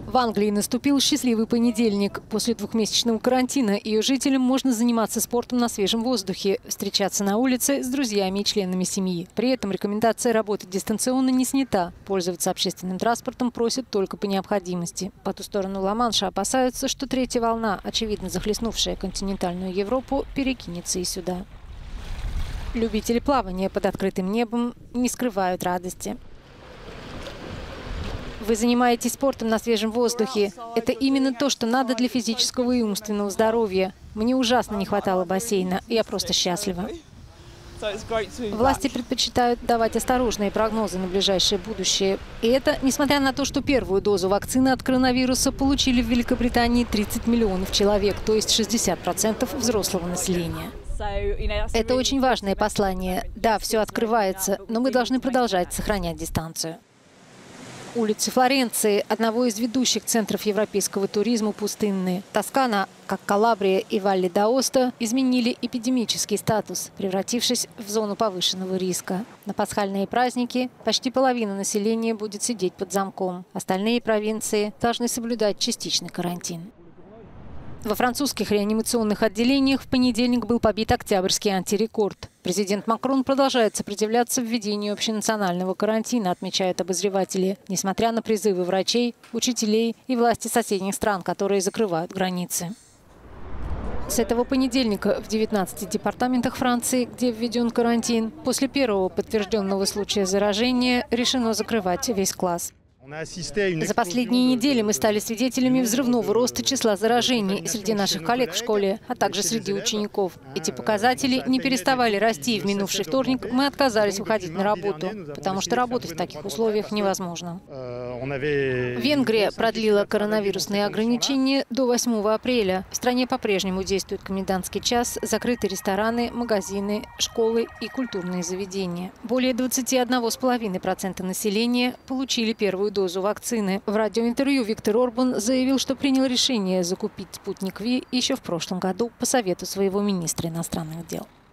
В Англии наступил счастливый понедельник. После двухмесячного карантина ее жителям можно заниматься спортом на свежем воздухе, встречаться на улице с друзьями и членами семьи. При этом рекомендация работать дистанционно не снята. Пользоваться общественным транспортом просят только по необходимости. По ту сторону Ла-Манша опасаются, что третья волна, очевидно захлестнувшая континентальную Европу, перекинется и сюда. Любители плавания под открытым небом не скрывают радости. Вы занимаетесь спортом на свежем воздухе. Это именно то, что надо для физического и умственного здоровья. Мне ужасно не хватало бассейна. Я просто счастлива. Власти предпочитают давать осторожные прогнозы на ближайшее будущее. И это несмотря на то, что первую дозу вакцины от коронавируса получили в Великобритании 30 миллионов человек, то есть 60% взрослого населения. Это очень важное послание. Да, все открывается, но мы должны продолжать сохранять дистанцию. Улицы Флоренции, одного из ведущих центров европейского туризма, пустынные. Тоскана, как Калабрия и Валли д'Аоста, изменили эпидемический статус, превратившись в зону повышенного риска. На пасхальные праздники почти половина населения будет сидеть под замком. Остальные провинции должны соблюдать частичный карантин. Во французских реанимационных отделениях в понедельник был побит октябрьский антирекорд. Президент Макрон продолжает сопротивляться введению общенационального карантина, отмечают обозреватели, несмотря на призывы врачей, учителей и власти соседних стран, которые закрывают границы. С этого понедельника в 19 департаментах Франции, где введен карантин, после первого подтвержденного случая заражения решено закрывать весь класс. За последние недели мы стали свидетелями взрывного роста числа заражений среди наших коллег в школе, а также среди учеников. Эти показатели не переставали расти, и в минувший вторник мы отказались выходить на работу, потому что работать в таких условиях невозможно. Венгрия продлила коронавирусные ограничения до 8 апреля. В стране по-прежнему действует комендантский час, закрыты рестораны, магазины, школы и культурные заведения. Более 21,5% населения получили первую дозу вакцины. В радиоинтервью Виктор Орбан заявил, что принял решение закупить «Спутник Ви» еще в прошлом году по совету своего министра иностранных дел.